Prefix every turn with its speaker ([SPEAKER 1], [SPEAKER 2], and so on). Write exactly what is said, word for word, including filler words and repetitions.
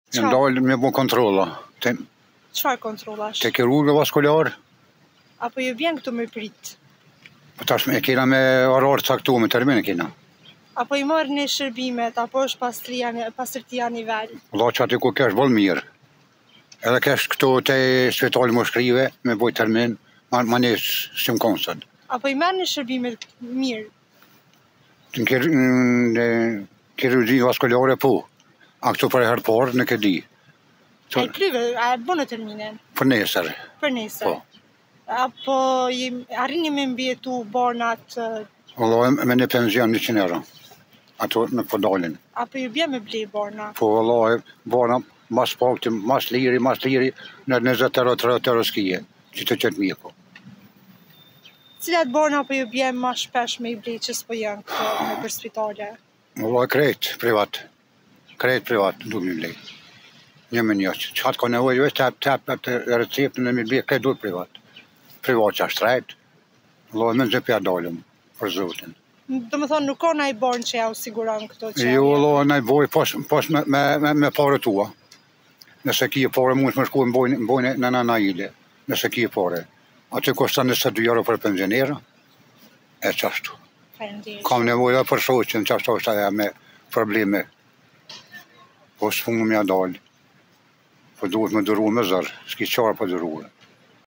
[SPEAKER 1] Jam dalë me bo kontrolla.
[SPEAKER 2] Çfarë kontrollash?
[SPEAKER 1] Te kirurgë vaskular.
[SPEAKER 2] Apo ju vjen këtu me prit?
[SPEAKER 1] Po tash e kena me orar caktuar, me termin e kena.
[SPEAKER 2] Apo i marrni shërbimet, apo është pastria, pastërtia a nivel?
[SPEAKER 1] Valla që aty ku kesh bol mirë. Edhe kesh këtu te spitali më shkrive, me boj termin, ma, ma një së më konsët.
[SPEAKER 2] Apo i merrni shërbimet mirë?
[SPEAKER 1] Në kirurgji vaskulare po. A këtu për e herë parë në këtë di.
[SPEAKER 2] A i kryve, a e bënë terminin?
[SPEAKER 1] Për nesër.
[SPEAKER 2] Për nesër?
[SPEAKER 1] Po.
[SPEAKER 2] Apo arrini me mbjetu Barnat?
[SPEAKER 1] Valla me një penzion njëqind euro. Ato në podalin.
[SPEAKER 2] Apo ju bje me ble Barna?
[SPEAKER 1] Po valla, Barna mas pakti, mas liri, mas liri, në njëzet euro, tretë euro skije, që të qëtë mjeku.
[SPEAKER 2] Cilat Barna po ju bje ma shpesh me i ble që s'po janë këto në për spitale?
[SPEAKER 1] Valla krejt, privat. Krejt privat, du mi blej. Një me një, që atë ka nevoj, veç tap, tap, atë receptën e mi blej, krejt du privat. Privat që ashtë trajt, valla me në zëpja dalëm, për zotin.
[SPEAKER 2] Do më thonë, nuk ka na i Barn që ja u siguron këto që...
[SPEAKER 1] Jo, valla, na i boj, pas, pas me, me, me, me pare tua. Nëse ki e pare, mund të më shku në bojnë, bojnë në në naile, nëse ki e pare. Aty kostan njëzet dy euro për pensionera, e qashtu. Kam nevoj dhe për shoqen, qashtu është aja me probleme. Po së fungë me ja dalë. Po duhet me dëru me zërë, s'ki qarë për dëruë.